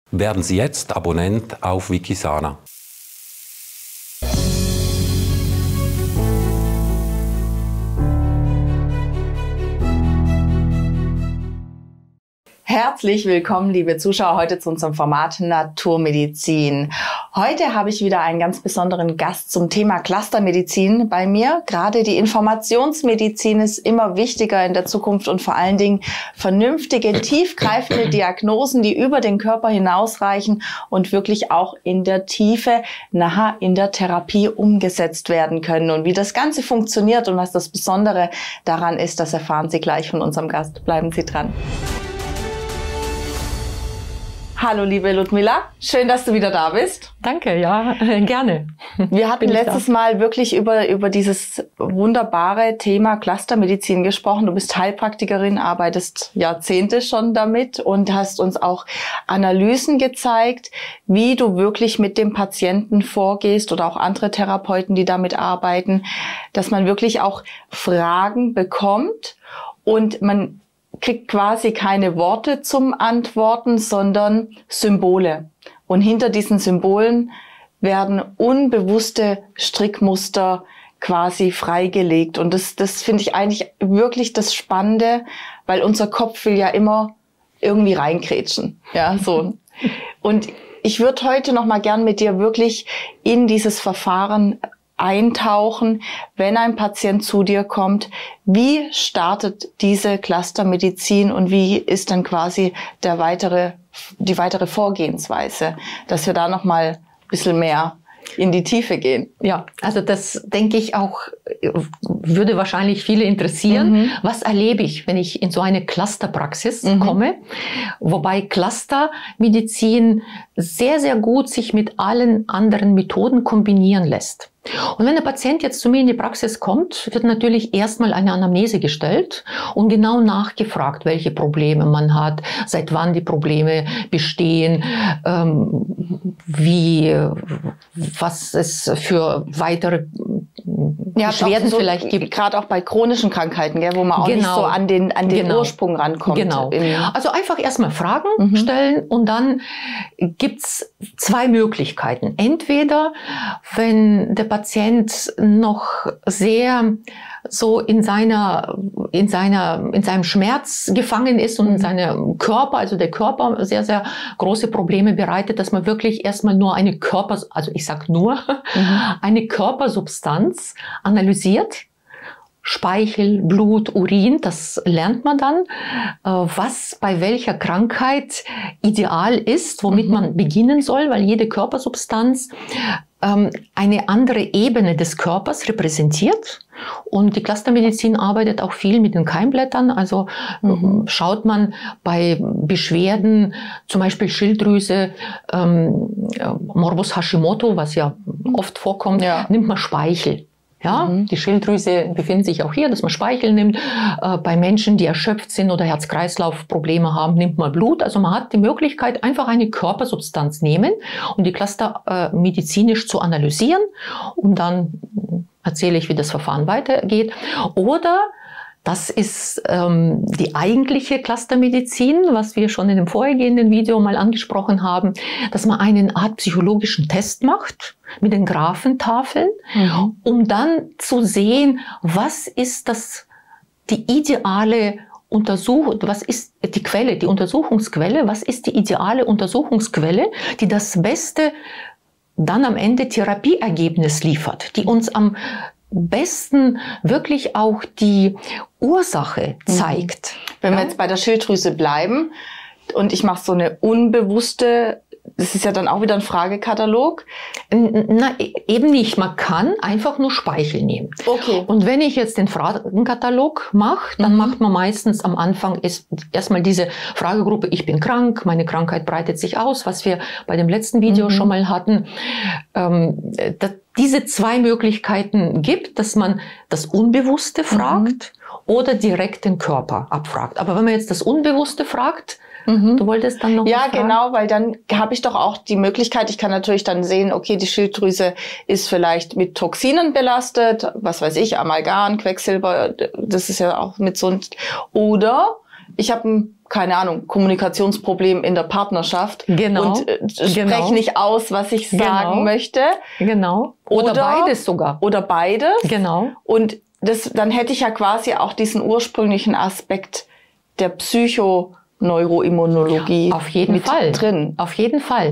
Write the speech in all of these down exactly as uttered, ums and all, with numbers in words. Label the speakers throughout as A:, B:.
A: Werden Sie jetzt Abonnent auf Wikisana.
B: Herzlich willkommen, liebe Zuschauer, heute zu unserem Format Naturmedizin. Heute habe ich wieder einen ganz besonderen Gast zum Thema Clustermedizin bei mir. Gerade die Informationsmedizin ist immer wichtiger in der Zukunft und vor allen Dingen vernünftige, tiefgreifende Diagnosen, die über den Körper hinausreichen und wirklich auch in der Tiefe nachher in der Therapie umgesetzt werden können. Und wie das Ganze funktioniert und was das Besondere daran ist, das erfahren Sie gleich von unserem Gast. Bleiben Sie dran. Hallo liebe Ludmila, schön, dass du wieder da bist.
C: Danke, ja, äh, gerne.
B: Wir hatten letztes da. Mal wirklich über, über dieses wunderbare Thema Clustermedizin gesprochen. Du bist Heilpraktikerin, arbeitest Jahrzehnte schon damit und hast uns auch Analysen gezeigt, wie du wirklich mit dem Patienten vorgehst oder auch andere Therapeuten, die damit arbeiten, dass man wirklich auch Fragen bekommt und man kriegt quasi keine Worte zum Antworten, sondern Symbole. Und hinter diesen Symbolen werden unbewusste Strickmuster quasi freigelegt. Und das, das finde ich eigentlich wirklich das Spannende, weil unser Kopf will ja immer irgendwie reinkrätschen. Ja, so. Und ich würde heute noch mal gern mit dir wirklich in dieses Verfahren eintauchen, wenn ein Patient zu dir kommt. Wie startet diese Clustermedizin und wie ist dann quasi der weitere, die weitere Vorgehensweise, dass wir da noch mal ein bisschen mehr in die Tiefe gehen?
C: Ja, also das denke ich auch, würde wahrscheinlich viele interessieren. Mhm. Was erlebe ich, wenn ich in so eine Clusterpraxis mhm. komme? Wobei Clustermedizin sehr, sehr gut sich mit allen anderen Methoden kombinieren lässt. Und wenn der Patient jetzt zu mir in die Praxis kommt, wird natürlich erstmal eine Anamnese gestellt und genau nachgefragt, welche Probleme man hat, seit wann die Probleme bestehen, ähm, wie, was es für weitere
B: ja,
C: Beschwerden
B: so,
C: vielleicht gibt.
B: Gerade auch bei chronischen Krankheiten, gell, wo man auch
C: genau.
B: nicht so an den, an den
C: genau.
B: Ursprung rankommt.
C: Genau. Also einfach erstmal Fragen mhm. stellen und dann gibt's zwei Möglichkeiten. Entweder, wenn der Patient noch sehr so in seiner, in seiner, in seinem Schmerz gefangen ist und in seinem Körper, also der Körper sehr, sehr große Probleme bereitet, dass man wirklich erstmal nur eine Körper, also ich sag nur, mhm. eine Körpersubstanz analysiert. Speichel, Blut, Urin, das lernt man dann, was bei welcher Krankheit ideal ist, womit mhm. man beginnen soll, weil jede Körpersubstanz ähm, eine andere Ebene des Körpers repräsentiert. Und die Clustermedizin arbeitet auch viel mit den Keimblättern. Also mhm. schaut man bei Beschwerden, zum Beispiel Schilddrüse, ähm, Morbus Hashimoto, was ja oft vorkommt, ja. nimmt man Speichel. Ja, mhm. die Schilddrüse befindet sich auch hier, dass man Speichel nimmt. Äh, bei Menschen, die erschöpft sind oder Herz-Kreislauf-Probleme haben, nimmt man Blut. Also man hat die Möglichkeit, einfach eine Körpersubstanz nehmen, um die Cluster äh, medizinisch zu analysieren. Und dann erzähle ich, wie das Verfahren weitergeht. Oder das ist ähm, die eigentliche Clustermedizin, was wir schon in dem vorhergehenden Video mal angesprochen haben, dass man eine Art psychologischen Test macht mit den Graphentafeln, mhm. um dann zu sehen, was ist das, die ideale Untersuchung, was ist die Quelle, die Untersuchungsquelle, was ist die ideale Untersuchungsquelle, die das beste dann am Ende Therapieergebnis liefert, die uns am besten wirklich auch die Ursache zeigt.
B: Wenn wir
C: ja?
B: jetzt bei der Schilddrüse bleiben und ich mache so eine unbewusste, das ist ja dann auch wieder ein Fragekatalog.
C: Na, eben nicht. Man kann einfach nur Speichel nehmen.
B: Okay.
C: Und wenn ich jetzt den Fragenkatalog mache, dann mhm. macht man meistens am Anfang ist erstmal diese Fragegruppe, ich bin krank, meine Krankheit breitet sich aus, was wir bei dem letzten Video mhm. schon mal hatten. Ähm, das, diese zwei Möglichkeiten gibt, dass man das Unbewusste fragt mhm. oder direkt den Körper abfragt. Aber wenn man jetzt das Unbewusste fragt, mhm. du wolltest dann noch
B: Ja, genau, weil dann habe ich doch auch die Möglichkeit, ich kann natürlich dann sehen, okay, die Schilddrüse ist vielleicht mit Toxinen belastet, was weiß ich, Amalgam, Quecksilber, das ist ja auch mit so, oder ich habe ein, keine Ahnung, Kommunikationsproblem in der Partnerschaft
C: genau.
B: und äh, spreche
C: genau.
B: nicht aus, was ich sagen
C: genau.
B: möchte.
C: Genau. Oder, oder beides sogar.
B: Oder beides.
C: Genau.
B: Und das, dann hätte ich ja quasi auch diesen ursprünglichen Aspekt der Psychoneuroimmunologie
C: Auf jeden
B: mit
C: Fall.
B: drin.
C: Auf jeden Fall.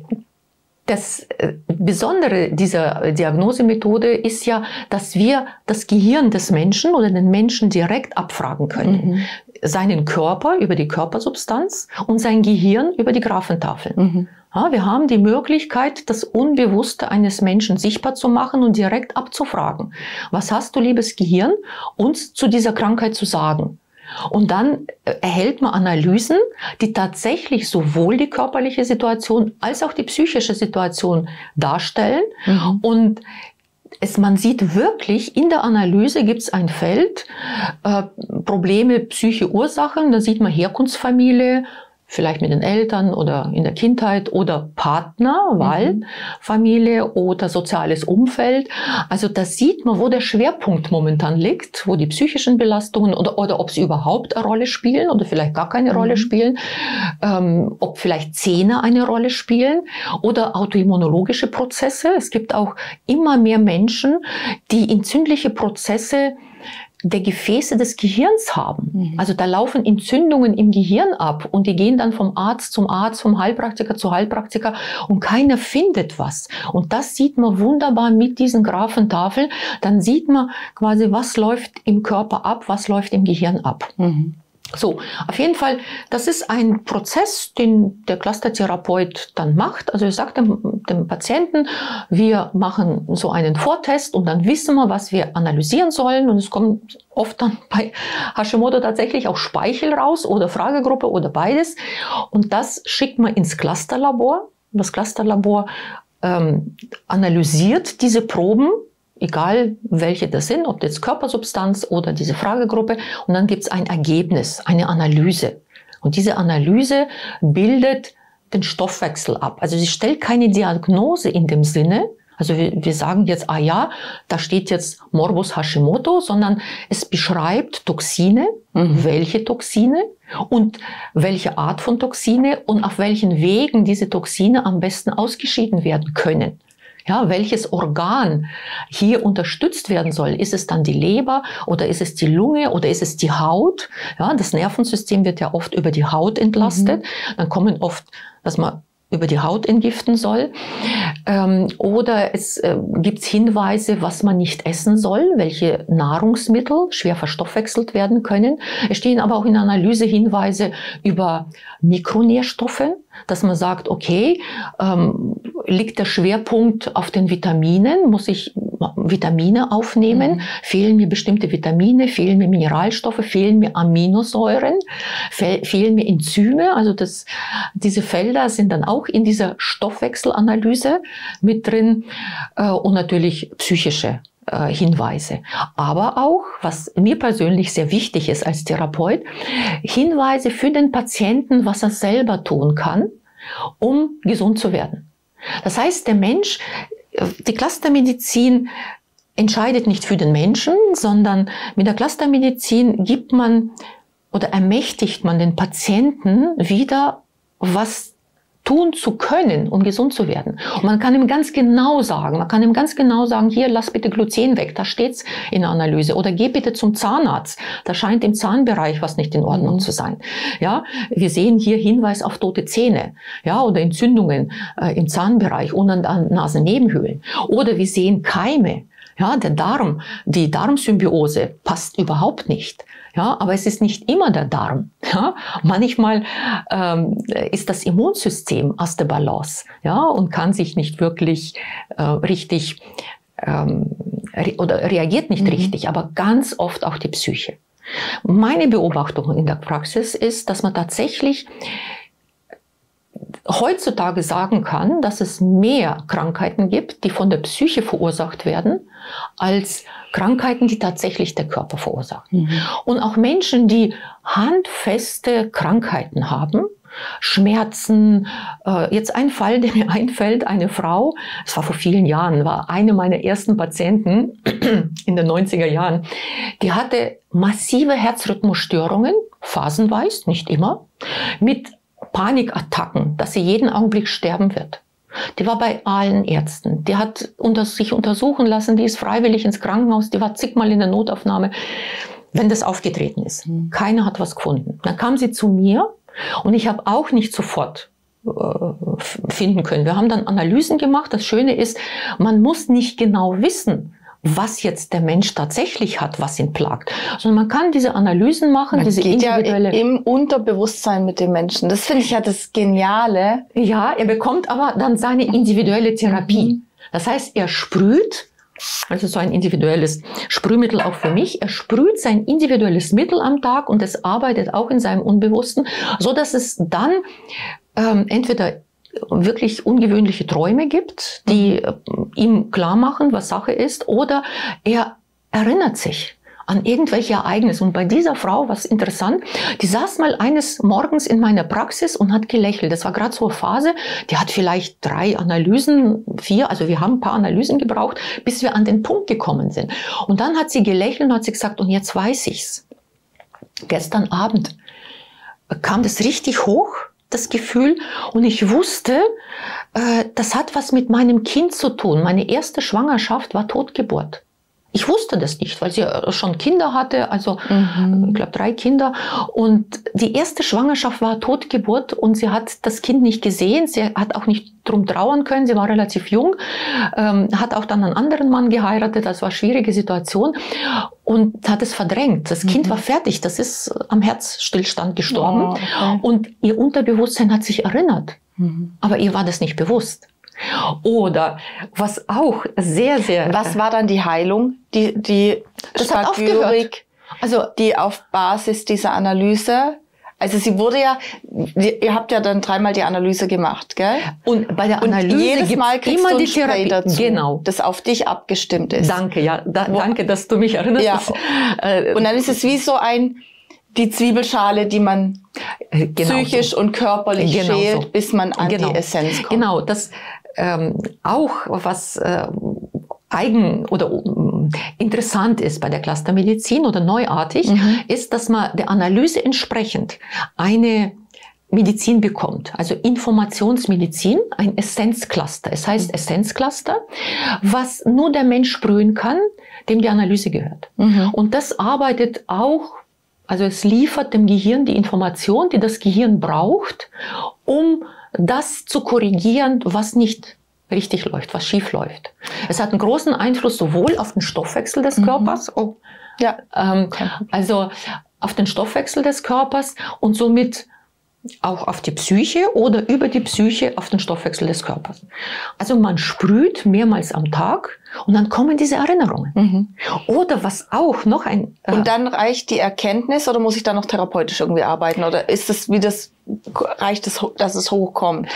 C: Das Besondere dieser Diagnosemethode ist ja, dass wir das Gehirn des Menschen oder den Menschen direkt abfragen können. Mhm. Seinen Körper über die Körpersubstanz und sein Gehirn über die Graphen-Tafeln. Mhm. Ja, wir haben die Möglichkeit, das Unbewusste eines Menschen sichtbar zu machen und direkt abzufragen. Was hast du, liebes Gehirn, uns zu dieser Krankheit zu sagen? Und dann erhält man Analysen, die tatsächlich sowohl die körperliche Situation als auch die psychische Situation darstellen. Mhm. Und es, man sieht wirklich, in der Analyse gibt es ein Feld, äh, Probleme, Psyche, Ursachen, da sieht man Herkunftsfamilie, vielleicht mit den Eltern oder in der Kindheit oder Partner, weil mhm. Familie oder soziales Umfeld. Also da sieht man, wo der Schwerpunkt momentan liegt, wo die psychischen Belastungen oder, oder ob sie überhaupt eine Rolle spielen oder vielleicht gar keine mhm. Rolle spielen, ähm, ob vielleicht Zähne eine Rolle spielen oder autoimmunologische Prozesse. Es gibt auch immer mehr Menschen, die entzündliche Prozesse der Gefäße des Gehirns haben. Mhm. Also da laufen Entzündungen im Gehirn ab und die gehen dann vom Arzt zum Arzt, vom Heilpraktiker zu Heilpraktiker und keiner findet was. Und das sieht man wunderbar mit diesen Graphentafeln. Dann sieht man quasi, was läuft im Körper ab, was läuft im Gehirn ab. Mhm. So, auf jeden Fall, das ist ein Prozess, den der Clustertherapeut dann macht. Also er sagt dem, dem Patienten, wir machen so einen Vortest und dann wissen wir, was wir analysieren sollen. Und es kommt oft dann bei Hashimoto tatsächlich auch Speichel raus oder Fragegruppe oder beides. Und das schickt man ins Clusterlabor. Das Clusterlabor ähm, analysiert diese Proben, egal welche das sind, ob das Körpersubstanz oder diese Fragegruppe. Und dann gibt es ein Ergebnis, eine Analyse. Und diese Analyse bildet den Stoffwechsel ab. Also sie stellt keine Diagnose in dem Sinne. Also wir, wir sagen jetzt, ah ja, da steht jetzt Morbus Hashimoto, sondern es beschreibt Toxine, mhm. welche Toxine und welche Art von Toxine und auf welchen Wegen diese Toxine am besten ausgeschieden werden können. Ja, welches Organ hier unterstützt werden soll. Ist es dann die Leber oder ist es die Lunge oder ist es die Haut? Ja, das Nervensystem wird ja oft über die Haut entlastet. Mhm. Dann kommen oft, dass man über die Haut entgiften soll. Ähm, oder es äh, gibt Hinweise, was man nicht essen soll, welche Nahrungsmittel schwer verstoffwechselt werden können. Es stehen aber auch in der Analyse Hinweise über Mikronährstoffe, dass man sagt, okay, ähm, liegt der Schwerpunkt auf den Vitaminen, muss ich Vitamine aufnehmen, mhm. fehlen mir bestimmte Vitamine, fehlen mir Mineralstoffe, fehlen mir Aminosäuren, fe fehlen mir Enzyme, also das, diese Felder sind dann auch in dieser Stoffwechselanalyse mit drin äh, und natürlich psychische äh, Hinweise. Aber auch, was mir persönlich sehr wichtig ist als Therapeut, Hinweise für den Patienten, was er selber tun kann, um gesund zu werden. Das heißt, der Mensch, die Clustermedizin entscheidet nicht für den Menschen, sondern mit der Clustermedizin gibt man oder ermächtigt man den Patienten wieder, was tun zu können, um gesund zu werden. Und man kann ihm ganz genau sagen, man kann ihm ganz genau sagen, hier, lass bitte Gluten weg, da steht's in der Analyse. Oder geh bitte zum Zahnarzt, da scheint im Zahnbereich was nicht in Ordnung mhm. zu sein. Ja, wir sehen hier Hinweis auf tote Zähne, ja, oder Entzündungen äh, im Zahnbereich und an, an Nasennebenhöhlen. Oder wir sehen Keime. Ja, der Darm, die Darmsymbiose passt überhaupt nicht. Ja, aber es ist nicht immer der Darm. Ja, manchmal ähm, ist das Immunsystem aus der Balance, ja, und kann sich nicht wirklich äh, richtig ähm, re oder reagiert nicht mhm. richtig, aber ganz oft auch die Psyche. Meine Beobachtung in der Praxis ist, dass man tatsächlich heutzutage sagen kann, dass es mehr Krankheiten gibt, die von der Psyche verursacht werden, als Krankheiten, die tatsächlich der Körper verursacht. Mhm. Und auch Menschen, die handfeste Krankheiten haben, Schmerzen. Äh, jetzt ein Fall, der mir einfällt, eine Frau, das war vor vielen Jahren, war eine meiner ersten Patienten in den neunziger Jahren, die hatte massive Herzrhythmusstörungen, phasenweise, nicht immer, mit Panikattacken, dass sie jeden Augenblick sterben wird. Die war bei allen Ärzten. Die hat unter, sich untersuchen lassen, die ist freiwillig ins Krankenhaus, die war zigmal in der Notaufnahme, wenn das aufgetreten ist. Mhm. Keiner hat was gefunden. Dann kam sie zu mir und ich habe auch nicht sofort äh, finden können. Wir haben dann Analysen gemacht. Das Schöne ist, man muss nicht genau wissen, was jetzt der Mensch tatsächlich hat, was ihn plagt. Sondern man kann diese Analysen machen,
B: man
C: diese
B: geht
C: individuelle...
B: ja im Unterbewusstsein mit dem Menschen. Das finde ich ja das Geniale.
C: Ja, er bekommt aber dann seine individuelle Therapie. Mhm. Das heißt, er sprüht, also so ein individuelles Sprühmittel auch für mich, er sprüht sein individuelles Mittel am Tag und es arbeitet auch in seinem Unbewussten, so dass es dann ähm, entweder wirklich ungewöhnliche Träume gibt, die mhm. ihm klar machen, was Sache ist, oder er erinnert sich an irgendwelche Ereignisse. Und bei dieser Frau, was interessant, die saß mal eines Morgens in meiner Praxis und hat gelächelt. Das war gerade so eine Phase, die hat vielleicht drei Analysen, vier, also wir haben ein paar Analysen gebraucht, bis wir an den Punkt gekommen sind. Und dann hat sie gelächelt und hat sie gesagt, und jetzt weiß ich's. Gestern Abend kam das richtig hoch, das Gefühl, und ich wusste, äh, das hat was mit meinem Kind zu tun. Meine erste Schwangerschaft war Totgeburt. Ich wusste das nicht, weil sie schon Kinder hatte, also mhm. ich glaube drei Kinder. Und die erste Schwangerschaft war Totgeburt und sie hat das Kind nicht gesehen. Sie hat auch nicht drum trauern können. Sie war relativ jung, ähm, hat auch dann einen anderen Mann geheiratet. Das war eine schwierige Situation und hat es verdrängt. Das mhm. Kind war fertig. Das ist am Herzstillstand gestorben. Oh, okay. Und ihr Unterbewusstsein hat sich erinnert. Mhm. Aber ihr war das nicht bewusst. Oder was auch sehr, sehr...
B: Was war dann die Heilung, die, die
C: das hat aufgehört.
B: Also die auf Basis dieser Analyse, also sie wurde ja, ihr habt ja dann dreimal die Analyse gemacht, gell?
C: Und bei der Analyse
B: und jedes Mal kriegst
C: immer
B: du ein
C: die Therapie
B: Spray dazu,
C: genau,
B: das auf dich abgestimmt ist.
C: Danke, ja, da, danke, dass du mich erinnerst.
B: Ja.
C: Äh,
B: und dann ist es wie so ein... die Zwiebelschale, die man genau psychisch so und körperlich genau schält, so. bis man an
C: genau.
B: die Essenz kommt.
C: Genau, das ähm, auch was äh, eigen oder um, interessant ist bei der Clustermedizin oder neuartig, mhm. ist, dass man der Analyse entsprechend eine Medizin bekommt, also Informationsmedizin, ein Essenzcluster. Es heißt Essenzcluster, was nur der Mensch sprühen kann, dem die Analyse gehört. Mhm. Und das arbeitet auch, also es liefert dem Gehirn die Information, die das Gehirn braucht, um das zu korrigieren, was nicht richtig läuft, was schief läuft. Es hat einen großen Einfluss sowohl auf den Stoffwechsel des Körpers, oh, ja, ähm, also auf den Stoffwechsel des Körpers und somit auch auf die Psyche oder über die Psyche auf den Stoffwechsel des Körpers. Also man sprüht mehrmals am Tag und dann kommen diese Erinnerungen. Mhm. Oder was auch noch ein...
B: Äh und dann reicht die Erkenntnis oder muss ich da noch therapeutisch irgendwie arbeiten? Oder ist es wie das, reicht es, dass es hochkommt?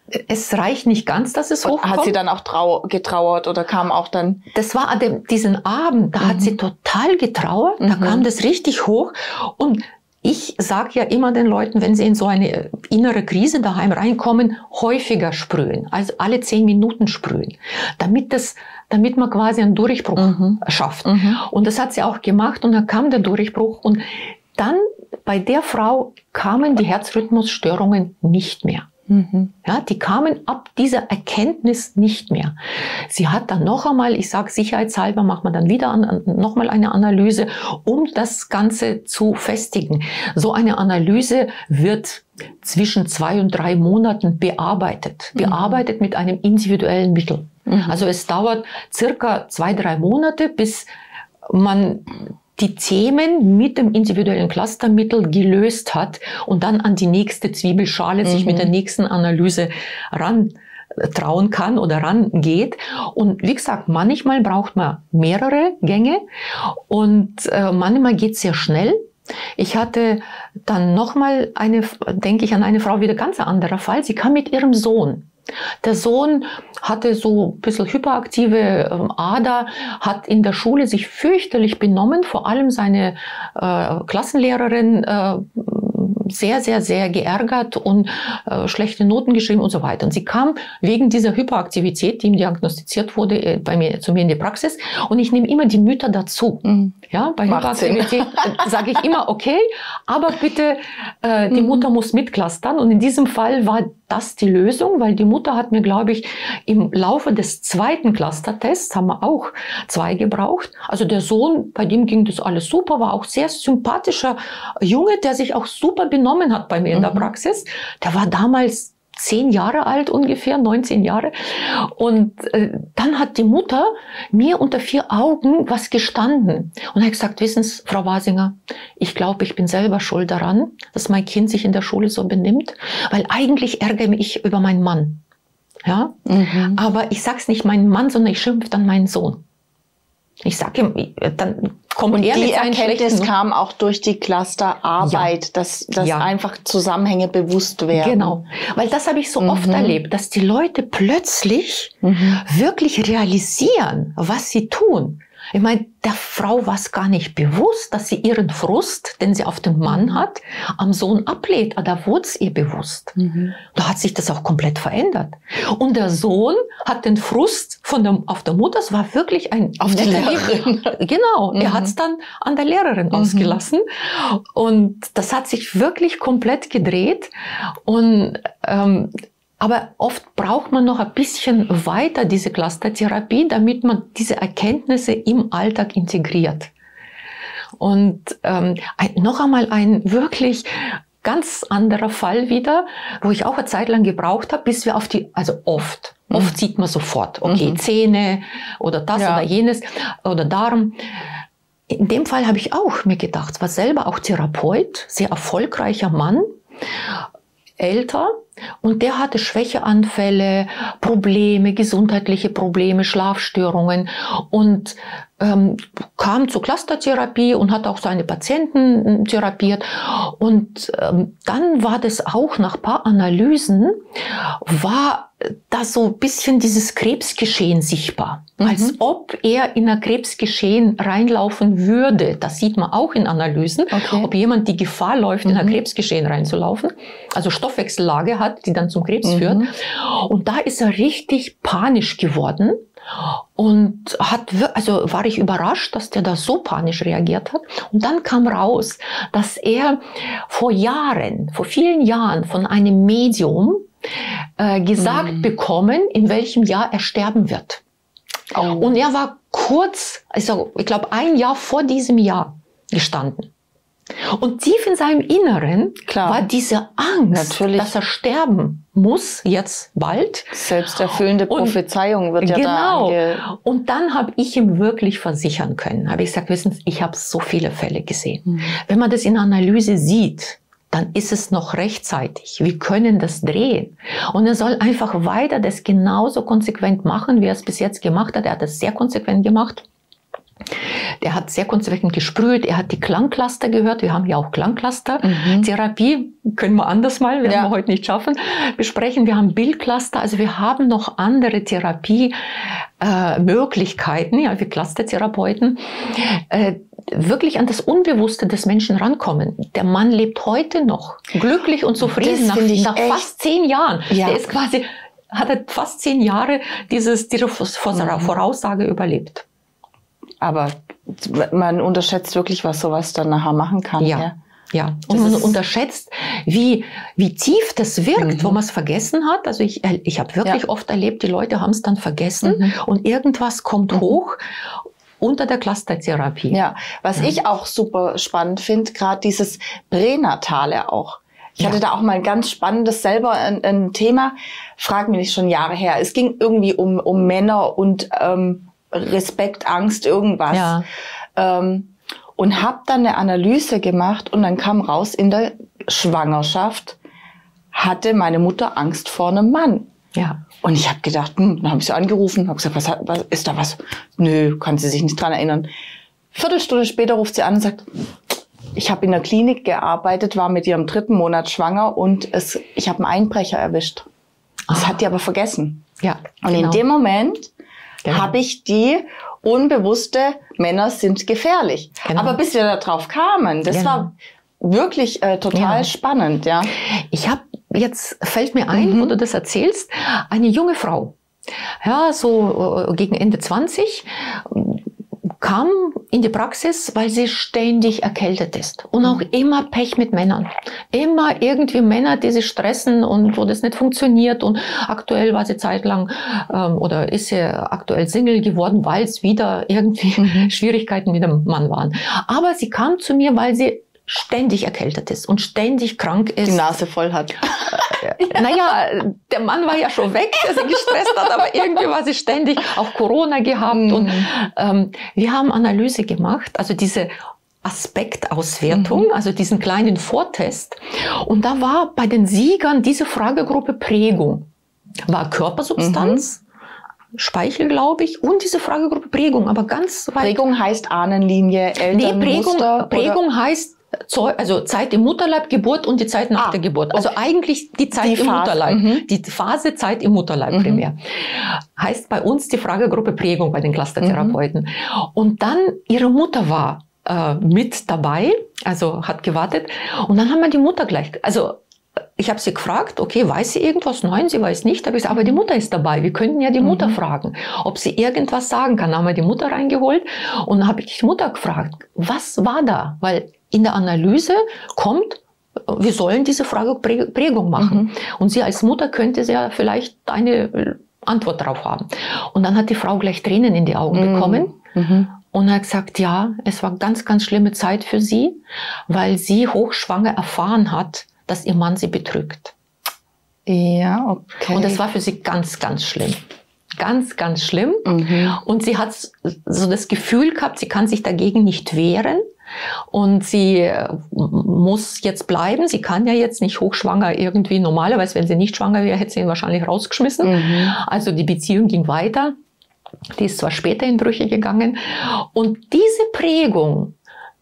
C: Es reicht nicht ganz, dass es hochkommt.
B: Hat sie dann auch trau getrauert oder kam auch dann...
C: Das war an dem, diesen Abend, da mhm. hat sie total getrauert, da mhm. kam das richtig hoch und ich sage ja immer den Leuten, wenn sie in so eine innere Krise daheim reinkommen, häufiger sprühen, also alle zehn Minuten sprühen, damit das, damit man quasi einen Durchbruch mhm. schafft. Mhm. Und das hat sie auch gemacht und dann kam der Durchbruch und dann bei der Frau kamen die Herzrhythmusstörungen nicht mehr. Mhm. Ja, die kamen ab dieser Erkenntnis nicht mehr. Sie hat dann noch einmal, ich sage sicherheitshalber, macht man dann wieder an, noch mal eine Analyse, um das Ganze zu festigen. So eine Analyse wird zwischen zwei und drei Monaten bearbeitet. Bearbeitet mhm. mit einem individuellen Mittel. Mhm. Also es dauert circa zwei, drei Monate, bis man die Themen mit dem individuellen Clustermittel gelöst hat und dann an die nächste Zwiebelschale mhm. sich mit der nächsten Analyse ran trauen kann oder rangeht. Und wie gesagt, manchmal braucht man mehrere Gänge und äh, manchmal geht es sehr schnell. Ich hatte dann nochmal eine, denke ich an eine Frau, wieder ganz anderer Fall. Sie kam mit ihrem Sohn. Der Sohn hatte so ein bisschen hyperaktive ähm, Ader, hat in der Schule sich fürchterlich benommen, vor allem seine äh, Klassenlehrerin, äh, sehr, sehr, sehr geärgert und äh, schlechte Noten geschrieben und so weiter. Und sie kam wegen dieser Hyperaktivität, die ihm diagnostiziert wurde, äh, bei mir, zu mir in die Praxis. Und ich nehme immer die Mütter dazu. Mhm. Ja, bei
B: Macht
C: Hyperaktivität äh, sage ich immer, okay, aber bitte, äh, die mhm. Mutter muss mitclustern. Und in diesem Fall war das die Lösung, weil die Mutter hat mir, glaube ich, im Laufe des zweiten Clustertests, haben wir auch zwei gebraucht. Also der Sohn, bei dem ging das alles super, war auch sehr sympathischer Junge, der sich auch super benommen hat bei mir in der Praxis. Der war damals zehn Jahre alt ungefähr, neunzehn Jahre. Und äh, dann hat die Mutter mir unter vier Augen was gestanden. Und hat gesagt, wissen Sie, Frau Wasinger, ich glaube, ich bin selber schuld daran, dass mein Kind sich in der Schule so benimmt, weil eigentlich ärgere mich über meinen Mann. Ja? Mhm. Aber ich sag's nicht meinen Mann, sondern ich schimpfe dann meinen Sohn. Ich sage ihm, dann kommt
B: und
C: er
B: die
C: mit seinen
B: Erkenntnis
C: schlechten...
B: kam auch durch die Clusterarbeit, ja. dass, dass
C: ja.
B: einfach Zusammenhänge bewusst werden.
C: Genau, weil das habe ich so mhm. oft erlebt, dass die Leute plötzlich mhm. wirklich realisieren, was sie tun. Ich meine, der Frau war es gar nicht bewusst, dass sie ihren Frust, den sie auf den Mann hat, am Sohn ablehnt. Aber da wurde es ihr bewusst. Mhm. Da hat sich das auch komplett verändert. Und der Sohn hat den Frust von der, auf der Mutter, es war wirklich ein...
B: Auf die Lehrerin.
C: Genau, mhm. er hat es dann an der Lehrerin mhm. ausgelassen. Und das hat sich wirklich komplett gedreht. Und... Ähm, Aber oft braucht man noch ein bisschen weiter diese Clustertherapie, damit man diese Erkenntnisse im Alltag integriert. Und ähm, noch einmal ein wirklich ganz anderer Fall wieder, wo ich auch eine Zeit lang gebraucht habe, bis wir auf die, also oft, mhm. oft sieht man sofort, okay, mhm. Zähne oder das ja. oder jenes oder Darm. In dem Fall habe ich auch mir gedacht, war selber auch Therapeut, sehr erfolgreicher Mann, älter, und der hatte Schwächeanfälle, Probleme, gesundheitliche Probleme, Schlafstörungen und ähm, kam zur Clustertherapie und hat auch seine Patienten therapiert. Und ähm, dann war das auch nach ein paar Analysen, war da so ein bisschen dieses Krebsgeschehen sichtbar. Mhm. Als ob er in ein Krebsgeschehen reinlaufen würde. Das sieht man auch in Analysen, okay. ob jemand die Gefahr läuft, mhm. in ein Krebsgeschehen reinzulaufen. Also Stoffwechsellage hat, die dann zum Krebs mhm. führt. Und da ist er richtig panisch geworden. Und hat, also war ich überrascht, dass der da so panisch reagiert hat. Und dann kam raus, dass er vor Jahren, vor vielen Jahren von einem Medium äh, gesagt mhm. bekommen, in welchem Jahr er sterben wird. Oh. Und er war kurz, also ich glaube ein Jahr vor diesem Jahr gestanden. Und tief in seinem Inneren Klar. war diese Angst, Natürlich. dass er sterben muss, jetzt bald.
B: Selbsterfüllende Prophezeiung wird ja
C: genau.
B: da ange...
C: Und dann habe ich ihm wirklich versichern können. Habe ich gesagt, wissen Sie, ich habe so viele Fälle gesehen. Mhm. Wenn man das in Analyse sieht, dann ist es noch rechtzeitig. Wir können das drehen. Und er soll einfach weiter das genauso konsequent machen, wie er es bis jetzt gemacht hat. Er hat das sehr konsequent gemacht. Der hat sehr konsequent gesprüht, er hat die Klangcluster gehört, wir haben ja auch Klangcluster. Mhm. Therapie können wir anders mal, werden ja. wir heute nicht schaffen, besprechen. Wir haben Bildcluster, also wir haben noch andere Therapiemöglichkeiten, äh, ja, wir Clustertherapeuten, äh, wirklich an das Unbewusste des Menschen rankommen. Der Mann lebt heute noch glücklich und zufrieden nach, nach fast zehn Jahren. Ja. Der ist quasi, hat er fast zehn Jahre dieses, diese Voraussage mhm. überlebt.
B: Aber man unterschätzt wirklich, was sowas dann nachher machen kann.
C: Ja, ja. ja. Und man unterschätzt, wie, wie tief das wirkt, mhm. wo man es vergessen hat. Also ich, ich habe wirklich ja. oft erlebt, die Leute haben es dann vergessen mhm. und irgendwas kommt mhm. hoch unter der Clustertherapie.
B: Ja, was ja. ich auch super spannend finde, gerade dieses Pränatale auch. Ich ja. hatte da auch mal ein ganz spannendes selber ein, ein Thema, frag mich nicht, schon Jahre her. Es ging irgendwie um, um Männer und ähm, Respekt, Angst, irgendwas. Ja. Ähm, und habe dann eine Analyse gemacht und dann kam raus, in der Schwangerschaft hatte meine Mutter Angst vor einem Mann.
C: Ja.
B: Und ich habe gedacht, hm, dann habe ich sie angerufen, habe gesagt, was, hat, was ist da was? Nö, kann sie sich nicht dran erinnern. Viertelstunde später ruft sie an und sagt, ich habe in der Klinik gearbeitet, war mit ihrem dritten Monat schwanger und es, ich habe einen Einbrecher erwischt. Das hat die aber vergessen.
C: Ja,
B: und genau. in dem Moment Genau. habe ich die unbewusste, Männer sind gefährlich. Genau. Aber bis wir da drauf kamen, das genau. war wirklich äh, total
C: ja.
B: spannend, ja.
C: Ich habe jetzt, fällt mir ein, mhm. wo du das erzählst, eine junge Frau, ja, so äh, gegen Ende zwanzig, kam in die Praxis, weil sie ständig erkältet ist. Und auch immer Pech mit Männern. Immer irgendwie Männer, die sie stressen und wo das nicht funktioniert. Und aktuell war sie zeitlang ähm, oder ist sie aktuell Single geworden, weil es wieder irgendwie mhm. Schwierigkeiten mit dem Mann waren. Aber sie kam zu mir, weil sie ständig erkältet ist und ständig krank ist.
B: Die Nase voll hat.
C: Naja, der Mann war ja schon weg, der sie gestresst hat, aber irgendwie war sie ständig auch Corona gehabt. Mm. Und ähm, wir haben Analyse gemacht, also diese Aspektauswertung, mm. also diesen kleinen Vortest. Und da war bei den Siegern diese Fragegruppe Prägung. War Körpersubstanz, mm. Speichel, glaube ich, und diese Fragegruppe Prägung, aber ganz weit.
B: Prägung heißt Ahnenlinie, Elternmuster?
C: Nee, Prägung, Prägung heißt also Zeit im Mutterleib, Geburt und die Zeit nach ah, der Geburt. Also okay. eigentlich die Zeit die im Phase. Mutterleib. Mhm. Die Phase Zeit im Mutterleib mhm. primär. Heißt bei uns die Fragegruppe Prägung bei den Clustertherapeuten. Mhm. Und dann ihre Mutter war äh, mit dabei, also hat gewartet. Und dann haben wir die Mutter gleich, also ich habe sie gefragt, okay, weiß sie irgendwas? Nein, sie weiß nicht. Aber ich gesagt, aber die Mutter ist dabei. Wir könnten ja die Mutter mhm. fragen, ob sie irgendwas sagen kann. Dann haben wir die Mutter reingeholt und dann habe ich die Mutter gefragt, was war da? Weil in der Analyse kommt, wir sollen diese Frage Prägung machen. Mhm. Und sie als Mutter könnte sie ja vielleicht eine Antwort darauf haben. Und dann hat die Frau gleich Tränen in die Augen mhm. bekommen. Mhm. Und hat gesagt, ja, es war ganz, ganz schlimme Zeit für sie, weil sie hochschwanger erfahren hat, dass ihr Mann sie betrügt.
B: Ja, okay.
C: Und das war für sie ganz, ganz schlimm. Ganz, ganz schlimm. Mhm. Und sie hat so das Gefühl gehabt, sie kann sich dagegen nicht wehren. Und sie muss jetzt bleiben. Sie kann ja jetzt nicht hochschwanger irgendwie. Normalerweise, wenn sie nicht schwanger wäre, hätte sie ihn wahrscheinlich rausgeschmissen. Mhm. Also die Beziehung ging weiter. Die ist zwar später in Brüche gegangen. Und diese Prägung,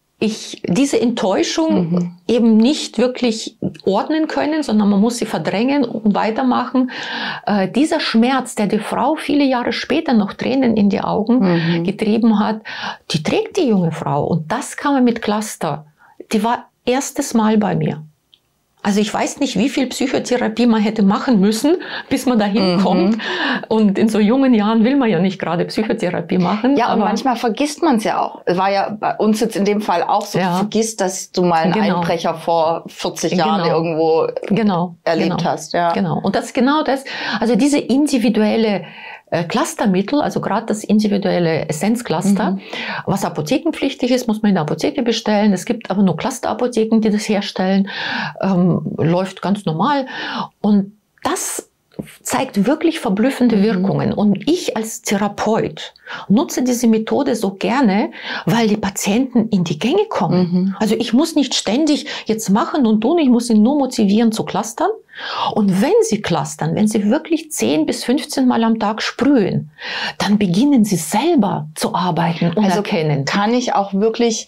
C: ich diese Enttäuschung mhm. eben nicht wirklich ordnen können, sondern man muss sie verdrängen und weitermachen. Äh, dieser Schmerz, der die Frau viele Jahre später noch Tränen in die Augen mhm. getrieben hat, die trägt die junge Frau. Und das kann man mit Cluster. Die war erstes Mal bei mir. Also ich weiß nicht, wie viel Psychotherapie man hätte machen müssen, bis man dahin mhm. kommt. Und in so jungen Jahren will man ja nicht gerade Psychotherapie machen.
B: Ja, und manchmal vergisst man es ja auch. Es war ja bei uns jetzt in dem Fall auch so, ja. du vergisst, dass du mal einen genau. Einbrecher vor vierzig Jahren
C: genau.
B: irgendwo
C: genau.
B: erlebt
C: genau.
B: hast. Ja.
C: Genau. Und das ist genau das. Also diese individuelle Clustermittel, also gerade das individuelle Essenzcluster, mhm. was apothekenpflichtig ist, muss man in der Apotheke bestellen. Es gibt aber nur Clusterapotheken, die das herstellen. Ähm, läuft ganz normal. Und das zeigt wirklich verblüffende mhm. Wirkungen. Und ich als Therapeut nutze diese Methode so gerne, weil die Patienten in die Gänge kommen. Mhm. Also ich muss nicht ständig jetzt machen und tun, ich muss sie nur motivieren zu clustern. Und wenn sie clustern, wenn sie wirklich zehn bis fünfzehn Mal am Tag sprühen, dann beginnen sie selber zu arbeiten und
B: also
C: erkennen.
B: Kann ich auch wirklich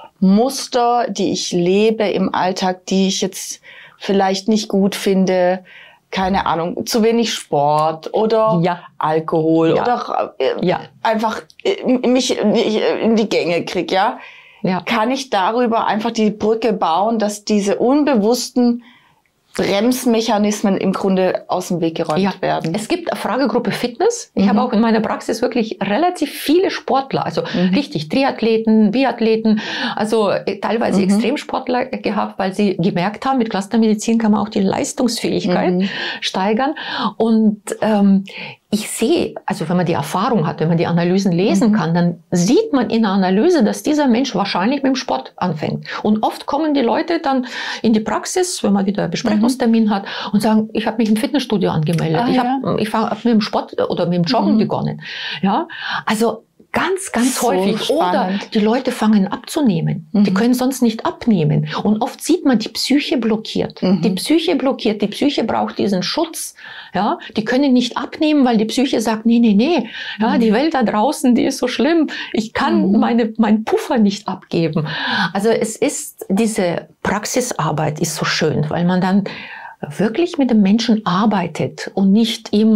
B: Muster, die ich lebe im Alltag, die ich jetzt vielleicht nicht gut finde, keine Ahnung, zu wenig Sport oder
C: ja.
B: Alkohol
C: ja.
B: oder äh,
C: ja.
B: einfach äh, mich in die Gänge krieg, ja? ja? Kann ich darüber einfach die Brücke bauen, dass diese unbewussten Bremsmechanismen im Grunde aus dem Weg geräumt ja. werden.
C: Es gibt eine Fragegruppe Fitness. Ich mhm. habe auch in meiner Praxis wirklich relativ viele Sportler, also mhm. richtig Triathleten, Biathleten, also teilweise mhm. Extremsportler gehabt, weil sie gemerkt haben, mit Clustermedizin kann man auch die Leistungsfähigkeit mhm. steigern. Und ähm, ich sehe, also wenn man die Erfahrung hat, wenn man die Analysen lesen mhm. kann, dann sieht man in der Analyse, dass dieser Mensch wahrscheinlich mit dem Sport anfängt. Und oft kommen die Leute dann in die Praxis, wenn man wieder einen Besprechungstermin mhm. hat, und sagen, ich habe mich im Fitnessstudio angemeldet. Ah, ich habe ja. ich hab mit dem Sport oder mit dem Joggen mhm. begonnen. Ja, also ganz, ganz so häufig. Spannend. Oder die Leute fangen abzunehmen. Mhm. Die können sonst nicht abnehmen. Und oft sieht man, die Psyche blockiert. Mhm. Die Psyche blockiert. Die Psyche braucht diesen Schutz. Ja, die können nicht abnehmen, weil die Psyche sagt, nee, nee, nee. Ja, mhm. die Welt da draußen, die ist so schlimm. Ich kann mhm. meine, meinen Puffer nicht abgeben. Also es ist, diese Praxisarbeit ist so schön, weil man dann wirklich mit dem Menschen arbeitet und nicht ihm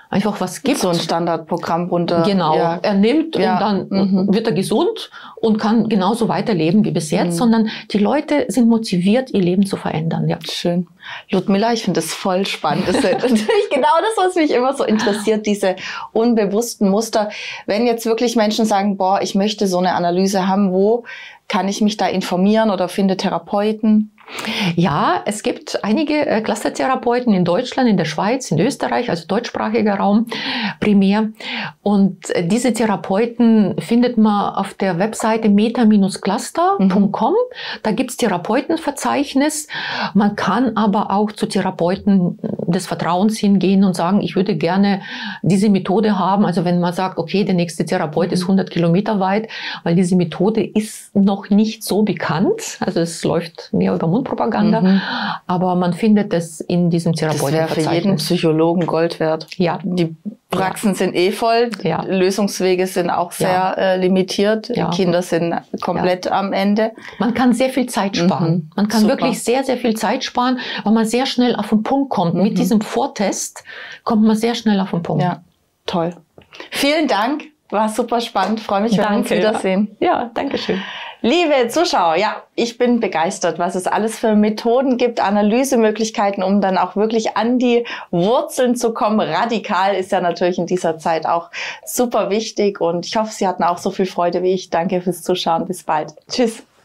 C: einfach was gibt.
B: So ein Standardprogramm runter.
C: Genau, ja. Er nimmt ja. und dann mhm. wird er gesund und kann genauso weiterleben wie bis jetzt, mhm. sondern die Leute sind motiviert, ihr Leben zu verändern. Ja.
B: Schön. Ludmilla, ich finde das voll spannend. Das ist natürlich genau das, was mich immer so interessiert, diese unbewussten Muster. Wenn jetzt wirklich Menschen sagen, boah, ich möchte so eine Analyse haben, wo kann ich mich da informieren oder finde Therapeuten?
C: Ja, es gibt einige äh, Clustertherapeuten in Deutschland, in der Schweiz, in Österreich, also deutschsprachiger Raum primär. Und äh, diese Therapeuten findet man auf der Webseite meta Bindestrich cluster Punkt com. Mhm. Da gibt's Therapeutenverzeichnis. Man kann aber auch zu Therapeuten des Vertrauens hingehen und sagen, ich würde gerne diese Methode haben. Also wenn man sagt, okay, der nächste Therapeut mhm. ist hundert Kilometer weit, weil diese Methode ist noch nicht so bekannt. Also es läuft mehr über Mundpropaganda, mhm. aber man findet es in diesem Therapeutenverzeichnis.
B: Das wäre für jeden Psychologen Gold wert.
C: Ja.
B: Die Praxen ja. sind eh voll,
C: ja.
B: Lösungswege sind auch sehr ja. äh, limitiert,
C: ja.
B: Kinder sind komplett ja. am Ende.
C: Man kann sehr viel Zeit sparen. Mhm. Man kann Super. wirklich sehr, sehr viel Zeit sparen, weil man sehr schnell auf den Punkt kommt. Mhm. Mit diesem Vortest kommt man sehr schnell auf den Punkt.
B: Ja, toll. Vielen Dank, war super spannend, freue mich, wenn wir uns wiedersehen.
C: Ja, ja, danke schön.
B: Liebe Zuschauer, ja, ich bin begeistert, was es alles für Methoden gibt, Analysemöglichkeiten, um dann auch wirklich an die Wurzeln zu kommen. Radikal ist ja natürlich in dieser Zeit auch super wichtig und ich hoffe, Sie hatten auch so viel Freude wie ich. Danke fürs Zuschauen. Bis bald. Tschüss.